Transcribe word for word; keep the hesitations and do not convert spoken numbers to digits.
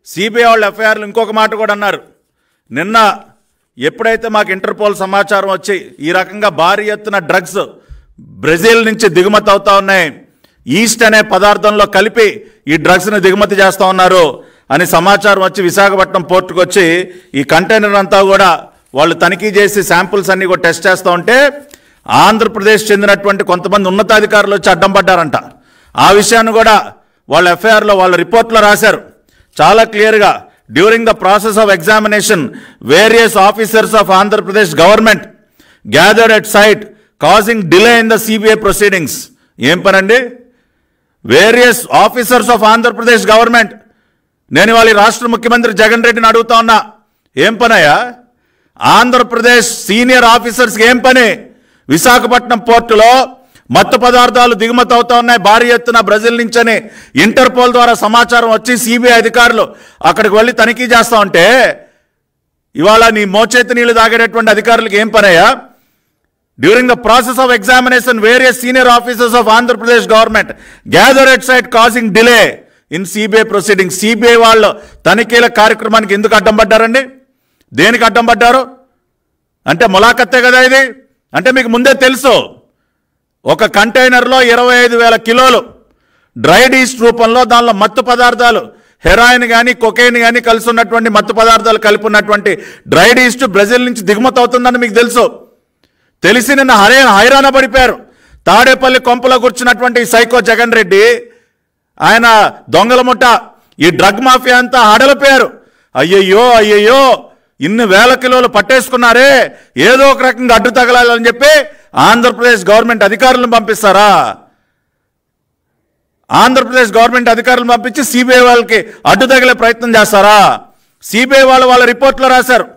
CBI వాళ్ళు ఎఫ్ఐఆర్లు ఇంకొక మాట కూడా అన్నారు. నిన్న ఎప్పుడైతే మాకు ఇంటర్పోల్ సమాచారం వచ్చి ఈ రకంగా భారీ ఎత్తున డ్రగ్స్ బ్రెజిల్ నుంచి దిగుమతి అవుతా ఉన్నాయి, ఈస్ట్ అనే పదార్థంలో కలిపి ఈ డ్రగ్స్ని దిగుమతి చేస్తూ ఉన్నారు అని సమాచారం వచ్చి విశాఖపట్నం పోర్టుకు వచ్చి ఈ కంటైనర్ అంతా కూడా వాళ్ళు తనిఖీ చేసి శాంపుల్స్ అన్నీ కూడా టెస్ట్ చేస్తూ ఉంటే ఆంధ్రప్రదేశ్ చెందినటువంటి కొంతమంది ఉన్నతాధికారులు వచ్చి అడ్డం పడ్డారంట. ఆ విషయాన్ని కూడా వాళ్ళ ఎఫ్ఐఆర్లో వాళ్ళ రిపోర్ట్లో రాశారు చాలా క్లియర్గా. During the process of examination various officers of Andhra Pradesh government gathered at site causing delay in the CBI proceedings. ఏం పనండి? Various officers of Andhra Pradesh government. నేను వాళ్ళ రాష్ట్ర ముఖ్యమంత్రి జగన్ రెడ్డిని అడుగుతా ఉన్నా, ఏం పనయ్యా? ఆంధ్రప్రదేశ్ సీనియర్ ఆఫీసర్స్కి ఏం పని? విశాఖపట్నం పోర్టులో మత్తు పదార్థాలు దిగుమతి అవుతా ఉన్నాయి భారీ ఎత్తున బ్రెజిల్ నుంచని ఇంటర్పోల్ ద్వారా సమాచారం వచ్చి సిబిఐ అధికారులు అక్కడికి వెళ్ళి తనిఖీ చేస్తూ ఉంటే ఇవాళ నీ మోచేతి నీళ్లు తాగేటటువంటి అధికారులకు ఏం పనయ్యా? During the process of examination various senior officers of Andhra Pradesh government gather at site causing delay in CBI proceeding. CBI వాళ్ళు తనిఖీల కార్యక్రమానికి ఎందుకు అడ్డం పడ్డారండి? దేనికి అడ్డం పడ్డారు? అంటే ములాఖత్తే కదా ఇది. అంటే మీకు ముందే తెలుసు ఒక కంటైనర్లో ఇరవై ఐదు వేల కిలోలు డ్రైడ్ ఈస్ట్ రూపంలో దానిలో మత్తు పదార్థాలు హెరాయిన్ కానీ కొకైన్ కానీ కలిసి ఉన్నటువంటి మత్తు పదార్థాలు కలిపి ఉన్నటువంటి డ్రైడ్ ఈస్ట్ బ్రెజిల్ నుంచి దిగుమతి అవుతుందని మీకు తెలుసు. తెలిసి నిన్న హరే హైరాణ పడిపోయారు. తాడేపల్లి కొంపలో కూర్చున్నటువంటి సైకో జగన్ రెడ్డి, ఆయన దొంగల ముఠ, ఈ డ్రగ్ మాఫియా అంతా హడలిపోయారు. అయ్యయ్యో అయ్యయ్యో ఇన్ని వేల కిలోలు పట్టేసుకున్నారే, ఏదో ఒక రకంగా అడ్డు తగలాలని చెప్పి ఆంధ్రప్రదేశ్ గవర్నమెంట్ అధికారులను పంపిస్తారా? ఆంధ్రప్రదేశ్ గవర్నమెంట్ అధికారులను పంపించి సిబిఐ వాళ్ళకి అడ్డు తగిలే ప్రయత్నం చేస్తారా? సిబిఐ వాళ్ళు వాళ్ళ రిపోర్ట్లో రాశారు